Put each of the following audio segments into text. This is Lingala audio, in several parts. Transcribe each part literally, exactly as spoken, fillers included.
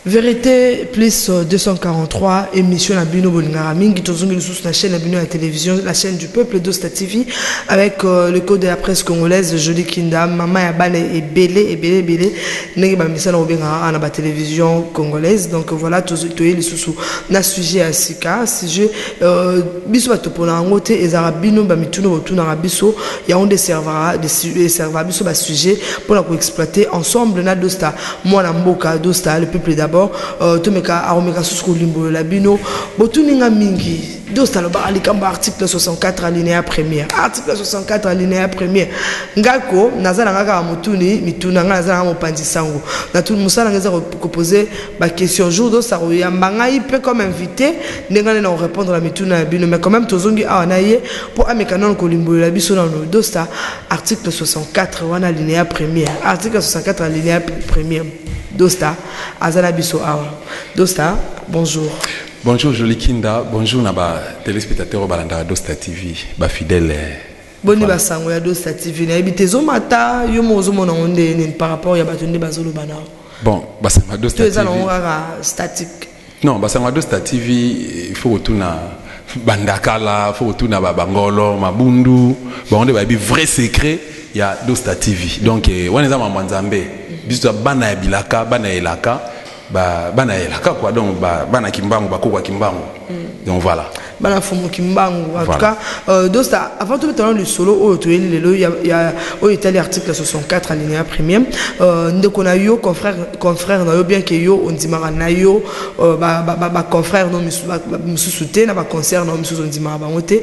Vérité plus deux cent quarante-trois, émission la Bino Bolingaramin, qui tourne sur la chaîne la Bino à la télévision, la chaîne du peuple d'Osta T V, avec euh, le code de la presse congolaise, Jolie Kinda, Maman Yabane et Belé, et Belé, Belé, N'est-ce pas Missa Robinga à la télévision congolaise. Donc voilà, tous les sous na sujet à Sika, sujet, Biso Batopona Angote, et Zarabino, Bamituno, Botuna Rabiso, il y a un des serveurs, des serveurs, Biso Bas sujet pour la exploiter ensemble, na Dosta, moi la Mboka, Dosta, le peuple d'abord. Euh, Tomeka aromeka susko limbo la bino botuninga mingi Dosta lo ba alikamba article soixante-quatre alinéa première article soixante-quatre alinéa première ngako nazala ngaka mutuni mituna ngazala mopandi sango na tout musala ngeza ko poser ba question jour Dosta ro yambanga ipe comme invité ndengane na répondre la mituna bino mais quand même tozongi awanaye pour ameka non ko limbo la biso na Dosta article soixante-quatre wana alinéa première article soixante-quatre alinéa première Dosta, Azala Biso Awa. Dosta, bonjour. Bonjour Jolie Kinda, bonjour Naba téléspectateurs au Balanda Dosta T V, ba fidèle. Boni ba sango ya Dosta T V. Na habité zomata yo mozo mona onde par rapport ya batonde bazolo bana. Bon, ba sango Dosta T V. Tu es allons statique. Non, ba sango Dosta T V, il faut retourner bandakala, il faut retourner ba bangolo, mabundu, ba onde ba bi vrai secret ya Dosta T V. Donc on est à Mwanzambe. Biso bana bilaka bana elaka ba bana elaka quoi donc ba bana kimbangu ba kokwa kimbangu donc voilà bana fomo kimbangu en tout cas euh, Dosta avant tout le solo au to lelo il y a au Italie article soixante-quatre alinéa premier euh ndeko na yo confrère confrère na yo bien que yo on dit mara na yo ba ba ba confrère no mususute na ba concert no mususu on dit mara ba moté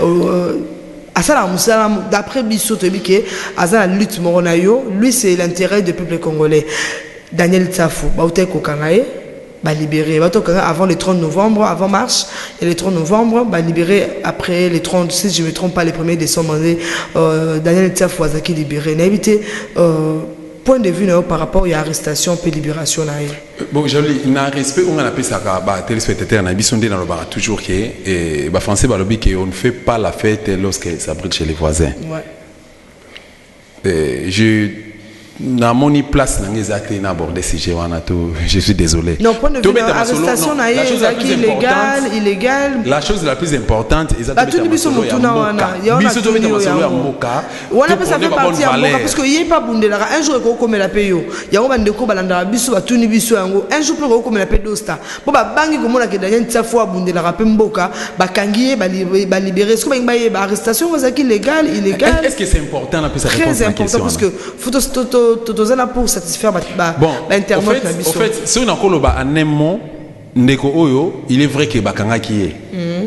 d'après Bisso Tobike, la lutte moronayo, lui c'est l'intérêt du peuple congolais. Daniel Tsafou, Baote Kokangaye, bah libéré. Avant le trente novembre, avant mars, et le trente novembre, bah libéré après les trente, si je ne me trompe pas, les premiers décembre, euh, Daniel Tsafou Azaki libéré. N'habité point de vue par rapport à l'arrestation et libération. Bon, j'ai un respect, on a appelé ça à téléspectateurs, on a dit toujours que les Français on ne fait pas la fête lorsque ça brûle chez les voisins. Ouais. Je na moni place na ngezate na aborder ce sujet wana to je suis désolé. Non, point de vue l'arrestation na yezaki illégal, illégal. La chose la plus importante exactement. La tuni biso mutuna wana. Biso to beta masolo ya mboka. Wana pe ça fait partie ya mboka parce que yé pas bundela un jour ko komela pe yo. Ya ngo bandeko balanda biso batuni biso yango. Un jour pe ko komela pe Dosta. Bo ba bangi ko mona ke Daniel Tsafou bundela pe mboka, ba kangié ba libérer. Ce que ba ba arrestation yezaki illégal, illégal. Est-ce que c'est important na pe ça répondre à la question? Très important parce que photo pour satisfaire bon, l'internaute. En fait, si on a un mot, ndeko oyo, il est vrai que bakanga qui est.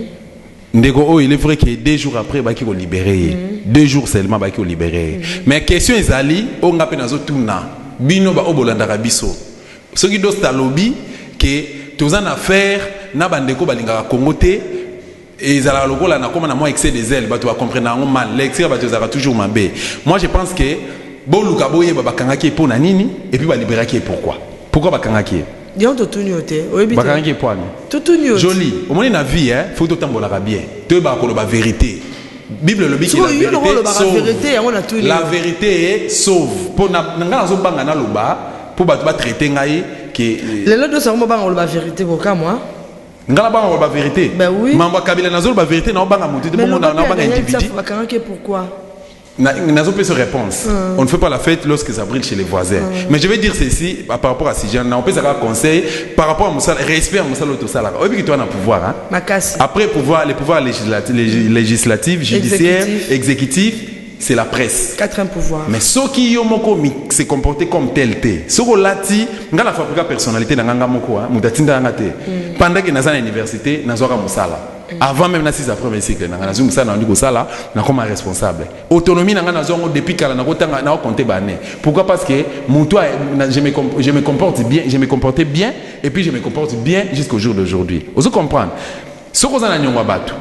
Ndeko oyo, il est vrai que deux jours après, baki ko libéré. Deux jours seulement, baki ko libéré. Mais question est ali, on a penazo tuna. Bino ba obolanda rabiso. Ce qui doit être lobby que tous en affaire, na bandeko balinga kongote. Et ils ont le là, na comme na moi excès des ailes, bah tu vas comprendre mal. L'excès bah tu vas toujours mabé. Moi je pense que bon luka boye bakangaki pour nanini et puis ba libéraki pourquoi pourquoi bakangaki yon to tunyote oyebi bakangaki pour ani to tunyote joli au moins na vie hein faut to tambola bien to ba ko ba vérité Bible le dit la vérité sauve la vérité sauve pour na ngana zo banga na loba pour ba ba traiter ngai que le lot de ça mo banga la vérité pour ka moi ngala banga la vérité ben oui mamba kabila na zo ba vérité na banga mutu de mo na banga individu bakangaki pourquoi n'a pas de réponse. Mm. On ne fait pas la fête lorsque ça brille chez les voisins. Mm. Mais je vais dire ceci par rapport à ces gens. On peut faire un conseil par rapport à Moussa, respect à Moussa Lotosala. On peut un pouvoir. Hein? Après pouvoir, les pouvoirs législatifs, législatifs judiciaires, exécutifs, c'est la presse. Quatre pouvoirs. Mais ceux qui ont se comporté comme tel tel, ceux qui ont lati, nga la fabrique personnalité dans nga moko, mudatinda nga te. Pendant que dans l'université, dans zoka Moussala. Avant même na six après le cycle, na zoom ça na ndiko sala, na comme responsable. Autonomie na nga zongo depuis kala na kotanga na compter bané. Pourquoi? Parce que mon toi je me je me comporte bien, je me comportais bien et puis je me comporte bien jusqu'au jour d'aujourd'hui. Vous comprenez? Ce qu'on a na nyongwa batu.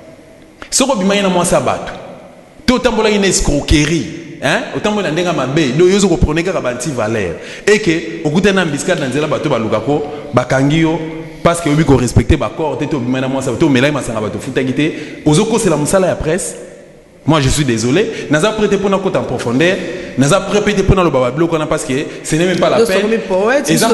Ce qu'on bimaya na moi sa batu. Tout autant pour une escroquerie, hein? Autant pour n'endenga mabe, do yozo comprenez que rabanti valeur et que au goûter na biscuit dans zela bato balukako bakangio parce que obi ko respecter ba corps teto bimana moi ça to melai masanga bato futagité ozoko c'est la musala ya presse. Moi je suis désolé, naza prêté pour na côté en profondeur naza préparé pour le baba bloc parce que ce n'est même pas la peine et ça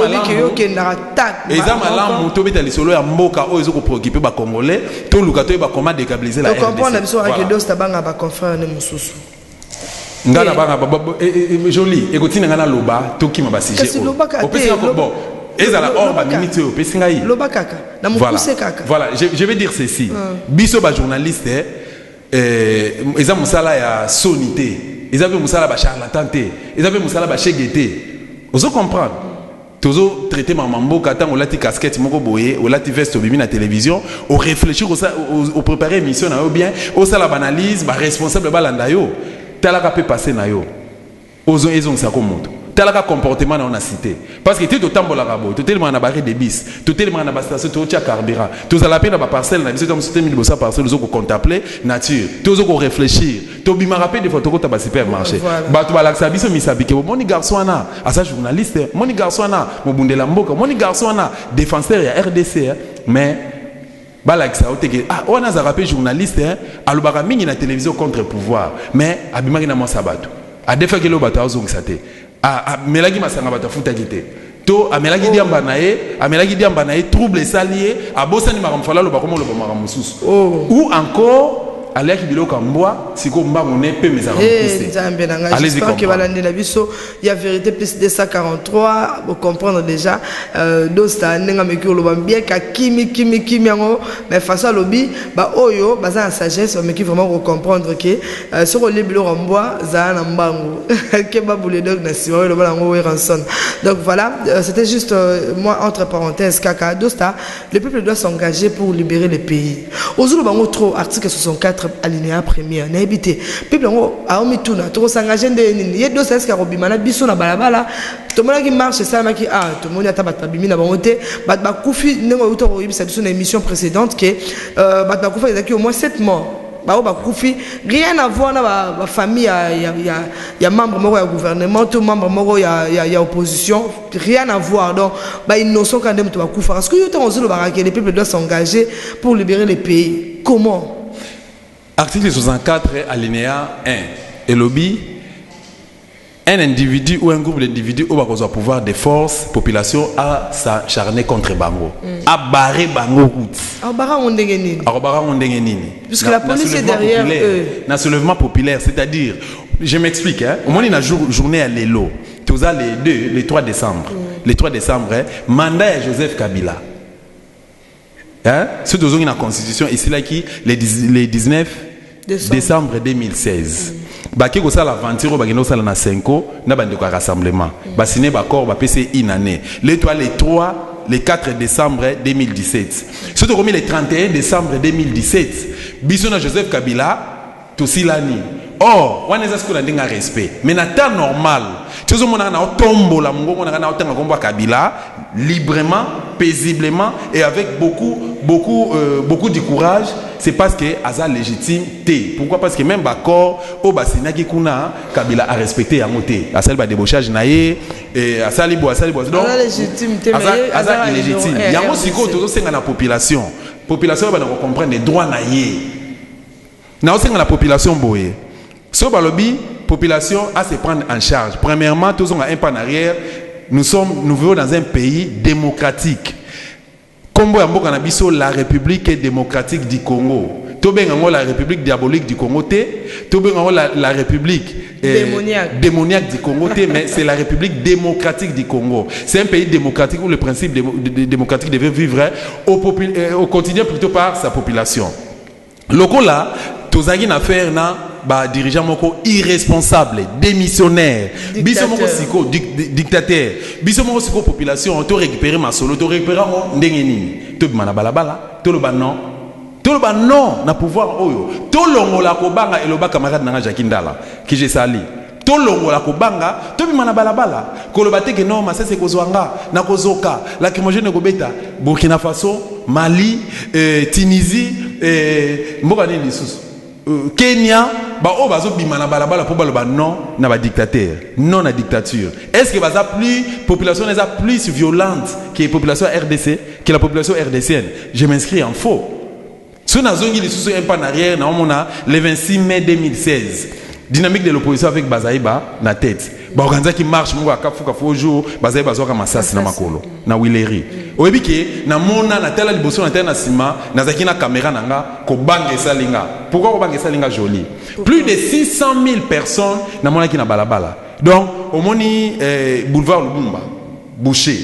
malamu to beta lisolo ya mboka o ezoko préoccuper ba congolais to lukato ba comment déstabiliser la R D C. comprendre biso avec dos tabanga ba confrère ne mususu ngana banga joli ekotina ngana loba to kima ba sujet o pesa ko bon ezala or ba minute o pesa ngai loba kaka na mukuse kaka voilà je, je vais dire ceci biso ba journaliste eh eza musala ya sonité eza be musala ba charlatan eza be musala ba chegete ozo comprendre tozo traiter ma mamboka tant on lati casquette moko boye on lati veste bimi na télévision on réfléchir au préparer émission na yo bien au sala banalise ba responsable ba landa yo talaka peut passer na yo ozo ezong sa ko moto talaka comportement na on a cité parce que tu to tambola rabo tu tellement na barre de bis tu tellement na ba station tu tia carburant tu za la peine ba parcelle na biso comme c'était mille bossa parcelle ozo ko contempler nature tu ozo ko réfléchir tu bima rappeler des photos ko ta ba supermarché ba tu ba laksa biso misabike moni garçon na asa journaliste moni garçon na mobundela mboka moni garçon na défenseur ya R D C mais balakisa oteke ah on a rappelé journaliste hein alobaka mingi na télévision contre pouvoir mais abimaki na mo sabato a defa ke lo bato azongisa te a melaki masanga bato futa kite to amelaki diamba na ye amelaki diamba na ye trouble salié a bosani makamfala lo bakomo lo bamaka mususu ou encore alaki biloko mbwa siko mbango ne pe mezaka mukuse nzambe na nga j'espère que balandela biso ya vérité plus deux cent quarante-trois pour comprendre déjà euh dosta nenga meki lo bambia ka kimi kimi kimi yango mais face à lobby ba oyo baza en sagesse mais qui vraiment comprendre que sur le biloko mbwa za na mbango ke ba boule dog na siwa lo balango ranson donc voilà c'était juste euh, moi entre parenthèses kaka dosta le peuple doit s'engager pour libérer le pays ozulu bango trop article soixante-quatre alinéa premier na habité peuple ngo a omi tuna to s'engager ndeni ye do saska robimana biso na balabala to mona ki marche ça maki ah to mona ta bat bimi na bangote bat ba kufi ngo uto ko yibisa biso na émission précédente que euh bat ba kufi ezaki au moins sept morts ba ba kufi rien à voir na ba, ba famille ya ya ya, ya membre moko ya gouvernement tout membre moko ya ya, ya opposition rien à voir donc ba innocent quand même to ba kufa parce que yo to ozolo ba que les peuples doivent s'engager pour libérer le pays comment. Article soixante-quatre, alinéa un. Et lobby, un individu ou un groupe d'individus au besoin pouvoir de force, population à s'acharner contre Bango. À barrer Bango route. À barrer on dégaine. À barrer on dégaine. Puisque la police est derrière eux. Un soulèvement populaire, c'est-à-dire, je m'explique, hein, au moins il y a une journée à l'élo. Tout ça les deux, les trois décembre. Les trois décembre, hein, mandat à Joseph Kabila. Hein? C'est dans la constitution ici là qui les dix-neuf décembre deux mille seize. Baki ko sala aventure ba kino sala na cinq ans na bande ko rassemblement. Ba signé ba corps ba P C une année. Les trois les trois les quatre décembre deux mille dix-sept. C'est remis le trente et un décembre deux mille dix-sept. Bisona Joseph Kabila to silani. Or, on est à ce qu'on a un respect. Mais dans temps normal, tu sais, on a un tombeau, on a un combat Kabila, librement, paisiblement et avec beaucoup, beaucoup, euh, beaucoup de courage. C'est parce que Aza légitime. Pourquoi? Parce que même Bakor, au Bassina qui kuna, Kabila a respecté à monter. À celle de débauchage naïe, et à Salibo, à Salibo. Donc, Aza légitime. Aza légitime. Il y a aussi que la population. La population va comprendre les droits naïe. Il y a aussi la population boye. Ce balobi, population à se prendre en charge. Premièrement, tous on a un pas en arrière. Nous sommes, nous vivons dans un pays démocratique. Combo Ambo Kanabiso, la République démocratique du Congo. Tobengango la République diabolique du Congo T. Tobengango la, la République eh, démoniaque. démoniaque du Congo T. Mais c'est la République démocratique du Congo. C'est un pays démocratique où le principe dé, dé, démocratique devait vivre au, popul, eh, au quotidien plutôt par sa population. Loko là, tozagi na faire na ba dirigeant moko irresponsable, démissionnaire, biso moko siko dictateur, biso moko siko population, to récupérer ma solo, to récupérer mo ndenge nini, to bimana balabala, to lo ba non, to lo ba non na pouvoir oyo, to longola ko banga eloba camarade nanga Jacques Ndala, qui j'ai sali. To longola ko banga, to bimana balabala, ko lo bateke non, ma c'est kozwanga, na kozoka, la kimogene ko beta, Burkina Faso, Mali, euh, Tunisie, euh, mboka ni lisusu. Euh, Kenya, bah oh bazo bimana balabala pour baloba non na ba dictateur, non na dictature. Est-ce que baza plus population n'est plus violente que la population R D C, que la population R D C N? Je m'inscris en faux. Si on a zongi les sous un pas en arrière, na on a le vingt-six mai deux mille seize. dynamique de l'opposition avec Bazaïba na tête ba organiser qui marche mo ka fuka fo jour Bazaïba zoka masasi na makolo na wileri oyebi ke na mona na tala liboso na tala na sima na zaki na caméra nanga ko bange salinga pourquoi ko bange salinga joli plus de six cent mille personnes na mona ki na balabala donc au moni eh, boulevard Lubumba bouché.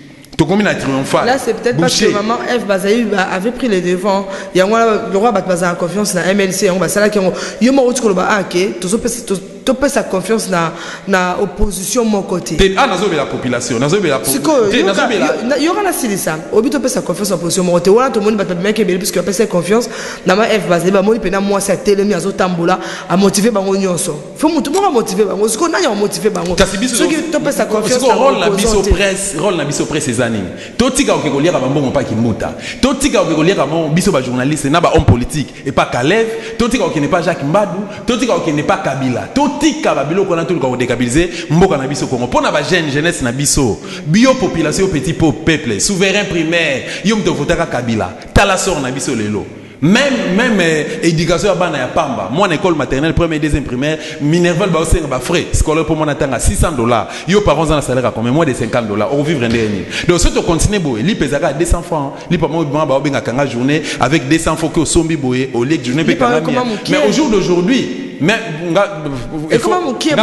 Là, c'est peut-être parce que maman F. Bazaï avait pris les devants. Il y a le roi Bazaï a confiance dans M L C. On va ça là qui ont. Il y a un autre qui a été. Tu peux sa confiance dans la opposition mon côté. Ah, nous avons la population. Nous avons la population. Il y aura la silisa. Au but, tu peux sa confiance dans l'opposition mon côté. Voilà, tout le monde va te mettre parce que tu peux sa confiance dans ma F. Bazaï. Bah, moi, pendant moi, c'est télé, mais à Zotamboula, à motiver Bango Nyonso. Faut me motiver Bango. Ce qu'on a, on motiver Bango. Ceux qui tu peux sa confiance dans rôle la biso presse, rôle la biso presse ces années. Totika au Kégolia, à Bambo, pas qui mouta. Totika au Kégolia, à mon biso, journaliste, n'a pas homme politique et pas Kalev. Totika au n'est pas Jacques Mbadou. Totika au n'est pas Kabila. Tika babilo qu'on a tout le monde décabilisé mboka na biso Congo pona ba jeune jeunesse na biso bio population petit peuple souverain primaire yom to votaka Kabila tala sort na biso lelo même même eh, éducation bana ya pamba moi école maternelle première deuxième primaire minerval ba osenga ba frais scolaire pour moi natanga six cents dollars yo parents en salaire à combien moins de cinquante dollars on vivre ndeni donc si tu continues boy li pesaka deux cents francs li pas moi ba benga kanga journée avec deux cents francs que sombi boy au lieu journée mais au jour d'aujourd'hui mais et comment mon qui est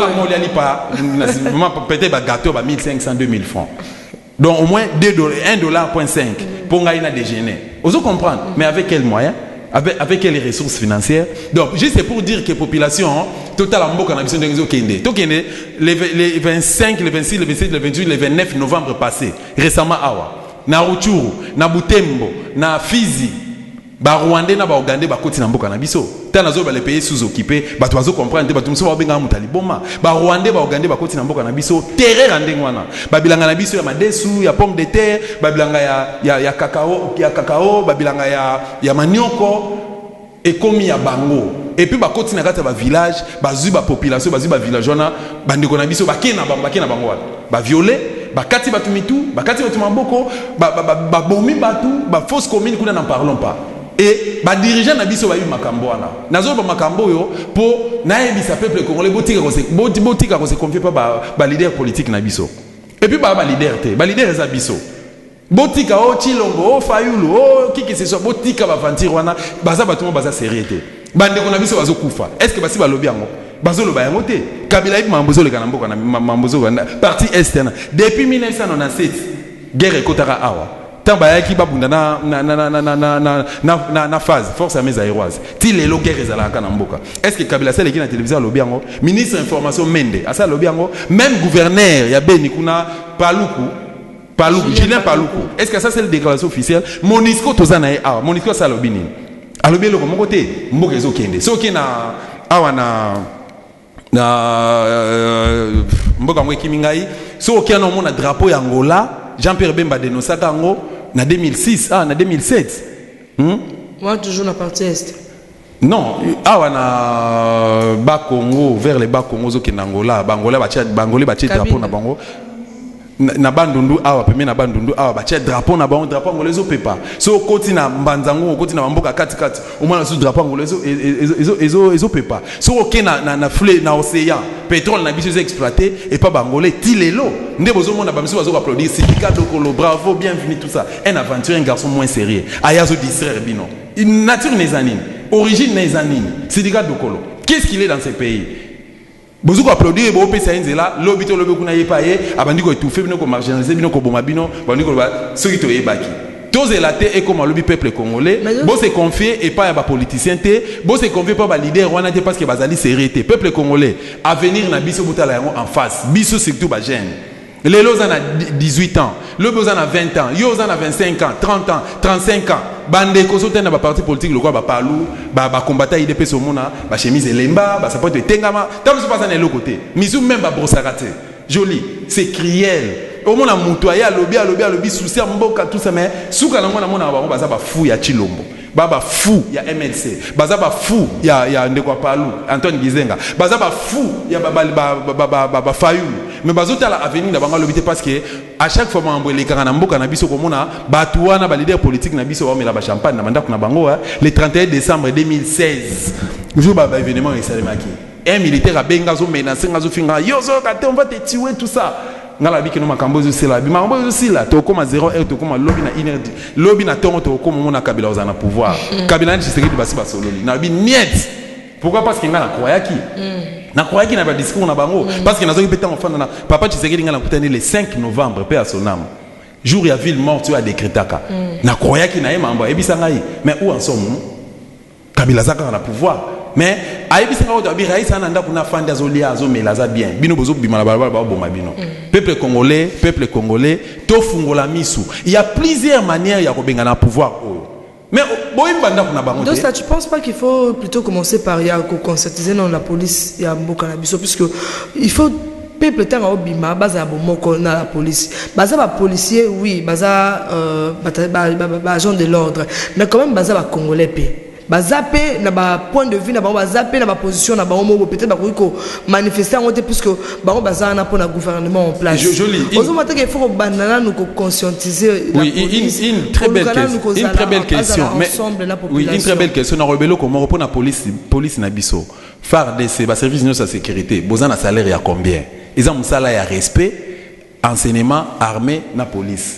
peut-être gâteau ba mille cinq cents deux mille francs donc au moins deux dollars un dollar point cinq pour gagner déjeuner vous comprenez mais avec quels moyens avec avec quelles ressources financières donc juste pour dire que la population totale en mboka na biso ndengezo kende to kende les vingt-cinq les vingt-six les vingt-sept les vingt-huit les vingt-neuf novembre passé récemment awa na Rutshuru na Butembo na Fizi ba Rwandais na ba Ougandais ba koti na mboka na biso tana zo ba les pays sous-occupés ba to bazo comprendre te ba tumso ba benga mutali boma ba Rwandais ba Ougandais ba koti na mboka na biso terre ndengwana ba bilanga na biso ya madesu ya pomme de terre ba bilanga ya ya, ya cacao ya cacao ba bilanga ya ya manioko ekomi ya bango et puis ba koti na kata ba village ba zu ba population ba zu ba villageois na ba ndeko na biso ba kena ba kena bango ba violer bakati batu mitu bakati batu maboko ba ba ba bomi batu ba fausse commune kuna n'en parlons pas et ba dirigeant na biso ba yu makambo wana nazo ba makambo yo po na yebisa peuple congolais botika ko se botika ko se confier pas ba ba leader politique na biso et puis ba ba leader te ba leader za biso botika o Chilombo o Fayulu o kiki se so botika ba vantir wana baza batu mo baza sérieux bande ko na biso bazo kufa est-ce que basi ba lobi yango bazo loba yango te Kabila ibi mambozo le kana mboka na mambozo parti est depuis mille neuf cent quatre-vingt-dix-sept guerre ekotaka awa tant bayaki babunda na na na na na na na na na phase force armée zaïroise ti lelo guerre ezalaka na mboka est-ce que Kabila sala ki na télévision lobi yango ministre information Mende asa lobi yango même gouverneur ya Beni kuna Paluku Paluku Julien Paluku est-ce que ça c'est la déclaration officielle Monisco tozana e awa Monisco ça lobi nini alobi loko moko te mboka ezokende soki na awa na na mboka mwe kimingai so okiana omona drapeau ya Angola Jean-Pierre Bemba dénonçaka yango na deux mille six ah na deux mille sept hmm? Moi toujours na partie est non awa na ba Congo vers les bas Congo zo ki na Angola bangola ba tia bangolais ba tia drapeau na bango na bandundu awa peme na bandundu awa ba tia drapeau na bango drapeau ngolais zo pepa so koti na mbanzango koti na mboka kati kati au moins sur drapeau ngolais zo ezo ezo ezo pepa so ok na na na flé na océan pétrole na biso exploité et pas bangolais tilelo nde bozo mona ba miso bazo applaudir syndicat dokolo bravo bienvenue tout ça un aventure un garçon moins sérieux ayazo distraire bino une nature nezanine origine nezanine syndicat dokolo qu'est-ce qu'il est dans ce pays bozo applaudir bo pesa nzela lobito lobe kuna yepaye abandi ko étouffer bino ko marginaliser bino ko boma bino bandi ko ba soki to yebaki toze la te et comme le peuple congolais bo se confier et pas à ba politicien te bo se confier pas ba leader wana te parce que bazali sérieux te peuple congolais avenir na biso butala yango en face biso surtout ba jeune les lots en a dix-huit ans le beaux en a vingt ans yo en a vingt-cinq ans trente ans trente-cinq ans bande ko soutena ba parti politique le quoi ba palu ba ba combattant I D P somona ba chemise lemba ba sapot tengama tant se passe na l'autre côté misu même ba brossarate joli c'est criel au monde a mutoya lobby a lobby a lobby souci mboka tout ça mais souka na mona mona ba baza ba fou ya Chilombo baba fou ya M L C baza ba fou ya ya ndeko palu Antoine Gizenga baza ba fou ya ba ba ba ba ba Fayulu mais bazota la avenir na banga lobby parce que à chaque fois ma mbwele kana mboka na biso komona batu wana ba leader politique na biso ba mela ba champagne na mandako na bango le trente et un décembre deux mille seize jour ba événement esalemaki un militaire a benga zo menacer ngazo finga yo zo kate on va te tuer tout ça ngala biki no makambo zo sila bi makambo zo sila to koma zéro heure to koma lobby na une heure lobby na tongo to koma mona Kabila ozana pouvoir Kabila ni Tshisekedi basi basololi na bi niet pourquoi parce que ngala croyaki na croyaki na ba discours na bango parce que nazo péter enfant na papa Tshisekedi ngala kutani le cinq novembre pe à son âme jour ya ville morte tu a décrétaka na croyaki na yemamba ebisanga yi mais où en sommes Kabila zaka na pouvoir mais ayebisanga oto abi raisa na ndako na fandi azolia azomela za bien bino bozo bima na balabala ba boma bino peuple congolais peuple congolais to fungola misu il y a plusieurs manières ya kobenga na pouvoir oyo mais boyimba ndako na bango donc ça tu penses pas qu'il faut plutôt commencer par ya ko conscientiser dans la police ya mboka na biso puisque il faut peuple tanga obima baza bomoko na la police baza ba policier oui baza euh ba ba agent de l'ordre mais quand même baza ba congolais pe bazape na ba point de vue na ba bazape na ba position na ba homo peut-être ba ko manifester en puisque ba baza na pour na gouvernement en place joli on va qu'il faut banana nous conscientiser la oui police. Une, une très belle question une très belle question mais oui une très belle question na rebelo comment pour la police police na biso F A R D C ba service de sécurité besoin na salaire ya combien ils ont un salaire ya respect enseignement armée na police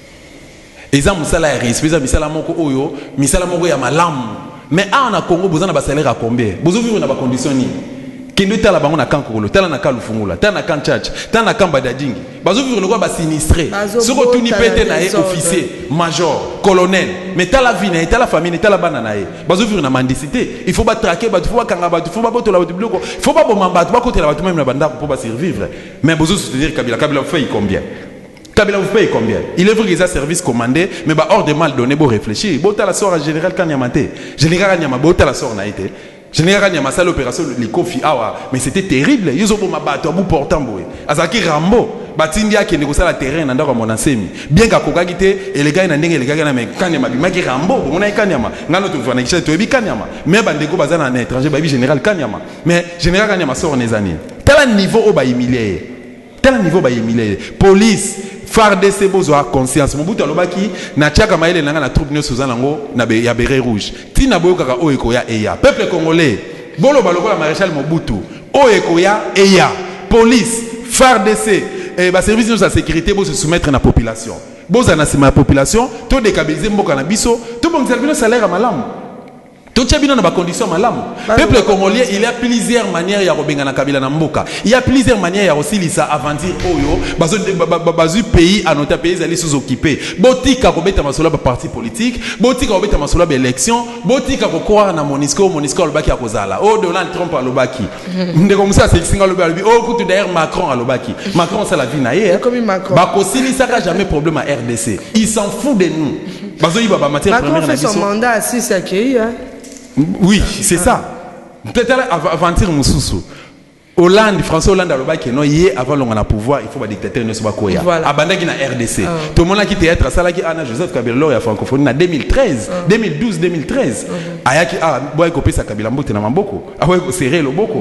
ils ont un salaire ya respect ils ont misala moko oyo misala moko ya malamu mais ah na Congo besoin na salaire à combien besoin vivre na ba condition ni kendo tala bango na kankolo tala na kalufungula tala na kan church tala na kamba dadingi besoin vivre le quoi ba sinistré soko tuni pete na officier major colonel mais tala vie na tala famille tala bana na e besoin vivre na mendicité il faut ba traquer ba faut ba kanga ba faut ba botola ba bloko il faut pas bomba ba ba côté la ba même na banda pour ba survivre mais besoin se dire Kabila Kabila fait combien Kabila vous paye combien? Il est vrai qu'ils ont service commandé, mais bah hors de mal donné, bon réfléchir. Bon, t'as la sort à général Kanyamate. Général Kanyama, bon, t'as la sort naïté. Général Kanyama, ça l'opération, les Kofi Awa. Mais c'était terrible. Ils ont ma bateau, bout portant, boy. Azaki Rambo, Batindia qui négocie la terrain, n'a pas mon enseigne. Bien qu'à Kokagite, et les gars, ils n'ont les gars, mais Kanyama, mais Rambo, on a Kanyama. N'a tout fait, on a dit Kanyama. Mais Bandeko Bazan en étranger, bah, général Kanyama. Mais général Kanyama sort en années. Tel niveau au bas humilié. Tel niveau bas humilié. Police. F A R D C bozo a conscience mobutu alobaki na tiaka maele nanga na troupe nyoso zanango na be ya beret rouge tina boyo kaka oyeko ya eya peuple congolais bolo baloko la maréchal Mobutu oyeko ya eya police F A R D C et ba service de sécurité bozo se soumettre na population bozo na sima population to décabiliser mboka na biso to bon service salaire à malamu tout ça bien dans ma condition malam peuple congolais il y a plusieurs manières ya robenga na Kabila na mboka il y a plusieurs manières ya aussi lisa aventure oyo bazo bazu pays à notre pays ali sous occupé botika ko beta masolo ba parti politique botika ko beta masolo ba élection botika ko croire na Monisco Monisco lobaki akozala oh Donald Trump alobaki ndeko musa c'est singa lobaki oh kutu d'ailleurs Macron alobaki Macron ça la vie na ye ba ko silisa ka jamais problème à R D C il s'en fout de nous bazo yiba ba matière première na biso son mandat à six accueilli hein. Oui, c'est ça. Peut-être aventure Moussoussou. Hollande, François Hollande a le bac non hier avant l'on a pouvoir, il faut pas dictateur ne soit pas quoi. Abandaki na R D C. Tout le monde a quitté être ça là qui Anna Joseph Kabila ya francophonie en deux mille treize, deux mille douze, deux mille treize. Ayaki ah boy copier sa Kabila mbote na mamboko. Ah ouais serrer le boko.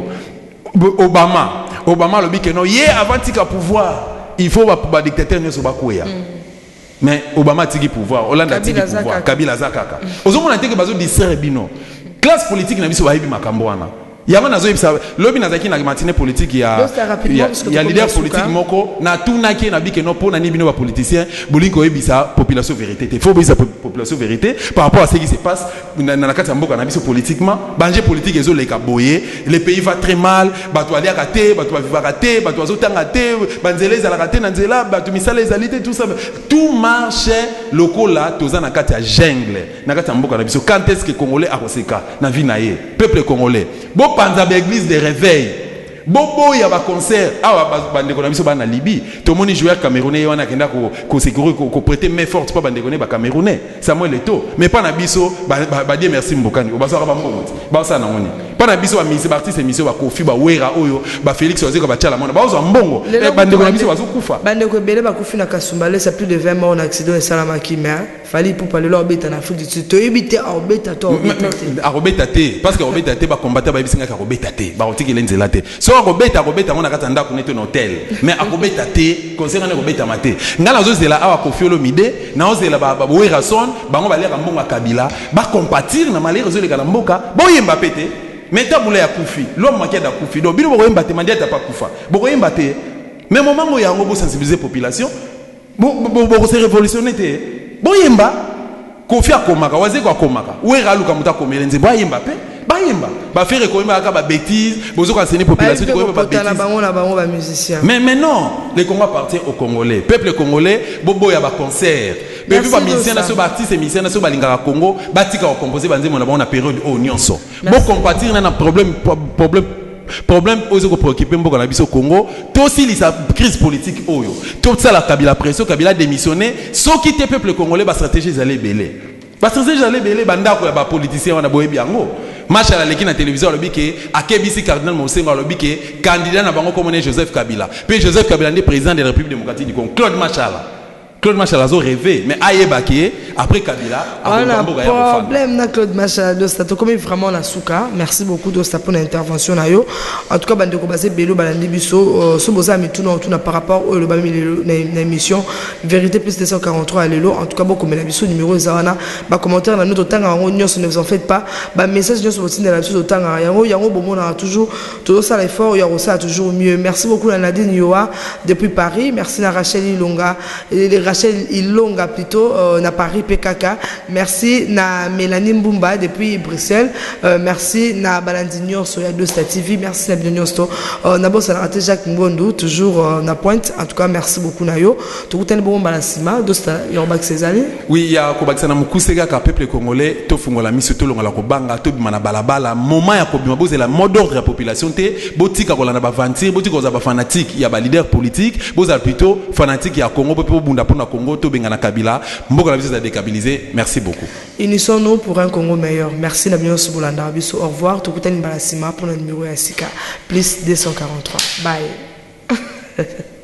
Obama, Obama le bac non hier avant tika pouvoir, il faut pas dictateur ne soit pas quoi. Mais Obama tiki pouvoir, Hollande a tiki pouvoir, Kabila zakaka. Ozomona teke bazo distraire bino. Classe politique na biso bayibi makambo wana. Yama nazo yebisa lobi nazaki na matinée politique ya ya leader politique moko na tunaki na bike no pona ni bino ba politicien bolingo yebisa population vérité. Il faut yebisa population vérité par rapport à ce qui se passe na na kati mboka na biso politiquement, banje politique ezo leka boye, le pays va très mal, bato ali akate, bato va vivre akate, bato azotanga te, banzele za la kate na nzela, bato misala ezalité tout ça tout marche lokola toza na kati ya jungle na kati mboka na biso quand est-ce que congolais akoseka na vie na ye peuple congolais bo panza église de réveil bobo ya ba concert awa bande ko na biso ba na Libye to moni joueur camerounais wana kenda ko ko sécuriser ko prêter main forte pas bande ko ba camerounais Samuel Eto'o mais pas na biso ba ba dire merci mbokani o ba so ba mbongo ba sa na ngoni pas na biso ba misi artiste émission ba Kofi ba Wera oyo ba Félix Ozeko ba tchala mona ba zo mbongo bande ko na biso ba zo kufa bande ko bele ba Kofi na Kasumbale ça plus de vingt morts en accident et salamaki mais fallait pour parler là obeta na Afrique du Sud to ebité a obeta to a obeta te parce que obeta te ba combattre ba bisinga ka obeta te ba otiki lenzela te so robeta robeta on a katanda connaître un hôtel mais a robeta te concernant robeta maté ngala zozela awa kofiolo mide na ozela ba Wera son bango ba lera mbongo Kabila ba compatir na malere zo le kala mboka boyemba pété mais ta moula ya kufi l'homme makia da kufi donc bino bokoyemba te mandia ta pas kufa bokoyemba te mais moment ngo yango bo sensibiliser population bo bo se révolutionner te boyemba kofi akomaka waze ko akomaka wera luka muta komela nze boyemba pe bayemba ba faire koyemba ka ba bêtise bozo ko enseigner population ko ba bêtise mais mais non les Congolais appartiennent aux Congolais peuple congolais bobo ya ba concert mais puis ba musicien na so ba artiste et musicien na so ba lingaka Congo batika ko composer banze mona ba on a période au nyonso bo compatir na problème problème problème ozo ko préoccuper mboka na biso Congo to aussi la crise politique oyo to ça la Kabila pression Kabila démissionné so qui te peuple congolais ba stratégie zalé belé ba stratégie zalé belé banda ko ba politicien wana boyebi yango machala leki na télévision lobi ke akebisi cardinal Mosengo lobi ke candidat na bango comme Joseph Kabila puis Joseph Kabila est président de la République démocratique du Congo Claude Machala Claude Machala a rêvé mais ayebaki après Kabila on a problème na Claude Machala dosta to comme vraiment na souka merci beaucoup dosta pour l'intervention na yo en tout cas bande ko basé belo balandi biso so boza mituna tuna par rapport au le bami na émission vérité plus deux cent quarante-trois à lelo en tout cas beaucoup mais la biso numéro zawana ba commentaire na notre tanga ngo nyonso ne vous en faites pas ba message nyonso botine la biso tanga yango yango bomona toujours tout ça l'effort ya ça toujours mieux merci beaucoup la Nadine Yoa depuis Paris merci na Rachel Ilonga et Rachel Ilonga plutôt euh, na Paris P K K merci na Mélanie Mbumba depuis Bruxelles euh, merci na Balandinio Soya de Sta T V merci na Bionio Sto euh, na boss na raté Jacques Ngondo toujours euh, na pointe en tout cas merci beaucoup na yo tout tel bon balasima de Sta Yorbak Césali oui ya ko bakisa na mukusega ka peuple congolais to fungola miso to longola ko banga to bima na balabala moment ya ko bima boze la mot d'ordre ya population te botika ko lana ba vantir botika ko za ba fanatique ya ba leader politique boza plutôt fanatique ya Congo po bunda na Congo to benga na Kabila mboko la biso za déstabiliser merci beaucoup unissons-nous pour un Congo meilleur merci na biso bolanda biso au revoir to kutani balasima pour le numéro ya sika plus deux cent quarante-trois bye